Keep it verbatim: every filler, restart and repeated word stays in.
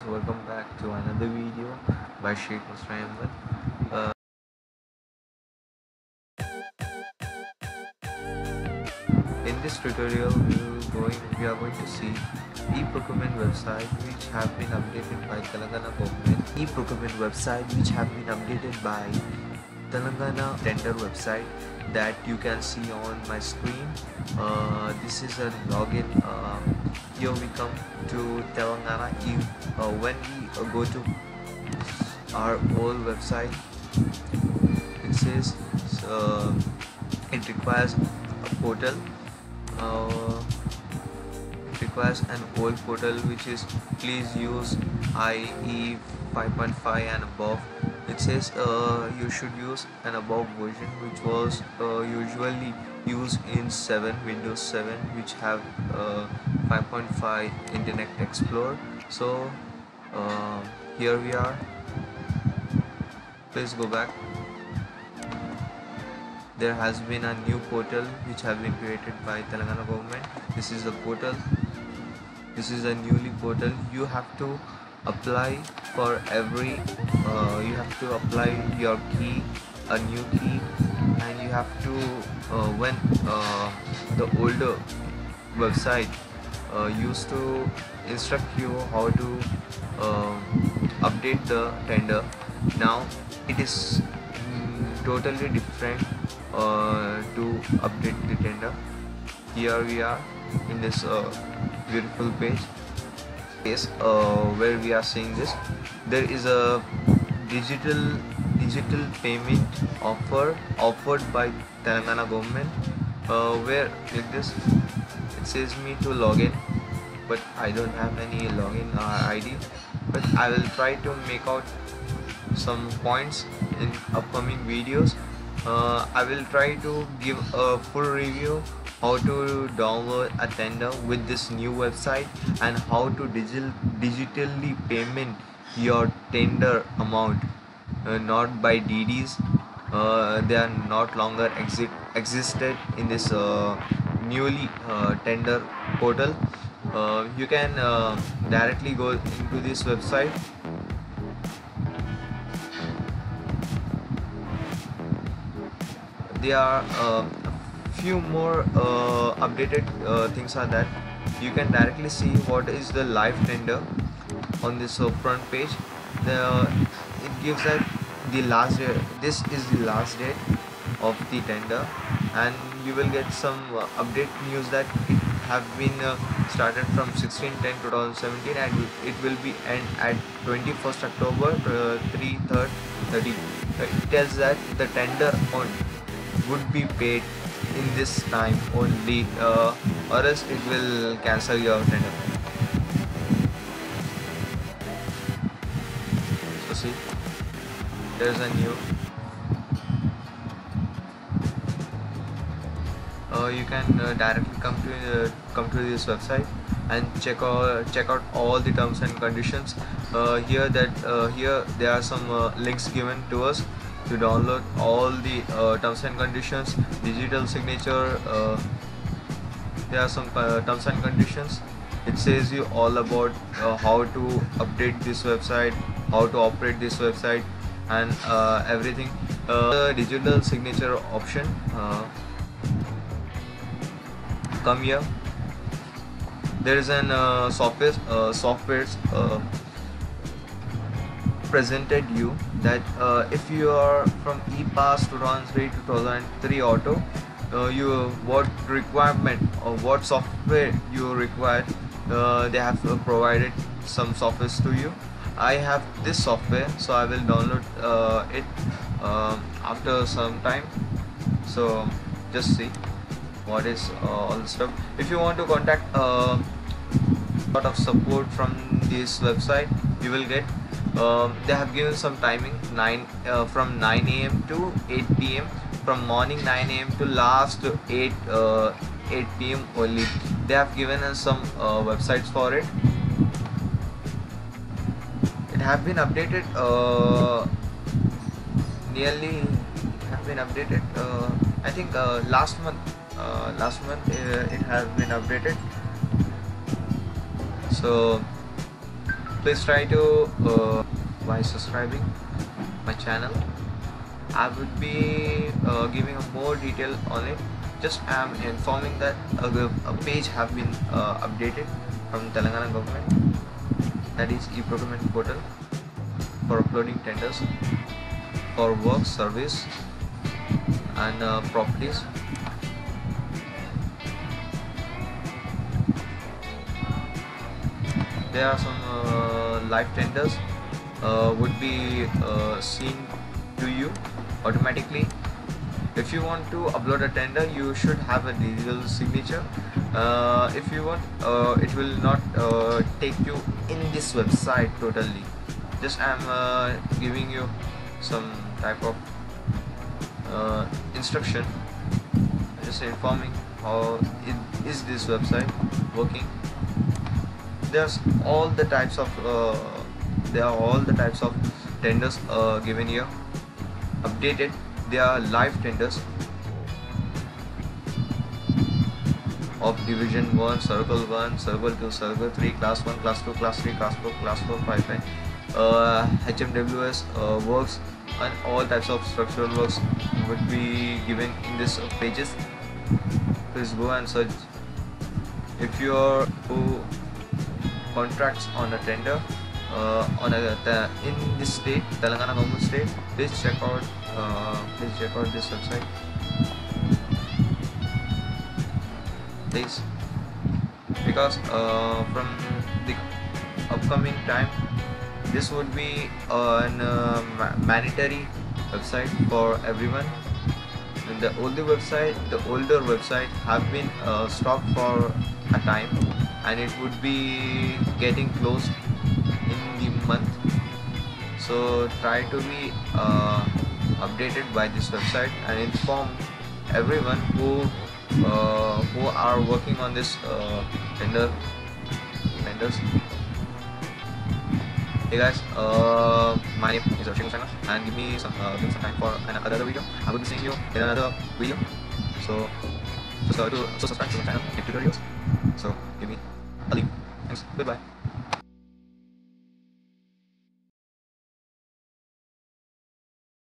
welcome back to another video by Sheikh Musra Ahmed. Uh, in this tutorial, we will going we are going to see e-procurement website which have been updated by Telangana government. E-procurement website which have been updated by Telangana tender website that you can see on my screen. Uh, this is a login. Uh, here we come to Telangana. You, uh, when we uh, go to our old website, it says uh, it requires a portal. Uh, it requires an old portal which is please use I E five point five and above. It says uh, you should use an above version which was uh, usually used in seven Windows seven, which have uh, five point five Internet Explorer. So uh, here we are. Please go back. There has been a new portal which have been created by Telangana government. This is the portal. This is a newly portal. You have to apply for every uh, you have to apply your key, a new key, and you have to uh, when uh, the older website uh, used to instruct you how to uh, update the tender. Now it is mm, totally different uh, to update the tender. Here we are in this uh, beautiful page. Yes, uh, where we are seeing this, there is a digital digital payment offer offered by Telangana government, uh, where like this it says me to log in, but I don't have any login uh, I D, but I will try to make out some points in upcoming videos. uh, I will try to give a full review how to download a tender with this new website and how to digital digitally payment your tender amount, uh, not by D Ds. Uh, they are not longer exist existed in this uh, newly uh, tender portal. Uh, you can uh, directly go into this website. There are uh, few more uh, updated uh, things are that you can directly see what is the live tender on this uh, front page. The it gives that the last day, this is the last date of the tender, and you will get some uh, update news that it have been uh, started from sixteen ten twenty seventeen and it will be end at twenty-first October uh, three thirty. It tells that the tender on would be paid in this time only, uh, or else it will cancel your tender. So see, there's a new uh, you can uh, directly come to uh, come to this website and check out check out all the terms and conditions. Uh, here that uh, here there are some uh, links given to us to download all the uh, terms and conditions, digital signature. Uh, there are some uh, terms and conditions. It says you all about uh, how to update this website, how to operate this website, and uh, everything. Uh, the digital signature option, uh, come here. There is an uh, software uh, softwares uh, presented you that uh, if you are from ePass two thousand three two thousand three auto, uh, you what requirement or what software you require, uh, they have uh, provided some softwares to you. I have this software, so I will download uh, it uh, after some time. So just see what is uh, all the stuff. If you want to contact uh, lot of support from this website, you will get. Um, they have given some timing nine uh, from nine A M to eight P M from morning nine A M to last eight uh, eight P M only. They have given us some uh, websites for it. It have been updated uh, nearly have been updated uh, I think uh, last month uh, last month uh, it has been updated. So please try to uh, by subscribing my channel. I would be uh, giving a more detail on it. Just I am informing that a, a page have been uh, updated from Telangana government, that is e-procurement portal, for uploading tenders for work, service and uh, properties. There are some uh, live tenders uh, would be uh, seen to you automatically. If you want to upload a tender, you should have a digital signature. Uh, if you want, uh, it will not uh, take you in this website totally. Just I am uh, giving you some type of uh, instruction, just informing how it is this website working. There's all the types of uh, there are all the types of tenders uh, given here, updated. They are live tenders of division one, circle one, circle two, circle three, class one, class two, class three, class four, class four, pipeline, uh, H M W S uh, works, and all types of structural works would be given in this uh, pages. Please go and search. If you are who contracts on a tender uh, on a the, in this state, Telangana government state, please check out uh, please check out this website, please, because uh, from the upcoming time this would be uh, an uh, ma mandatory website for everyone. And the older website the older website have been uh, stopped for a time, and it would be getting closed in the month. So try to be uh, updated by this website and inform everyone who uh, who are working on this uh, tender tenders. Hey guys, uh, my name is Abhishek Channel, and give me some uh, give me some time for another video. I will be seeing you in another video. So just uh, to so subscribe to my channel, make tutorials. So give me a leave. Thanks. Goodbye.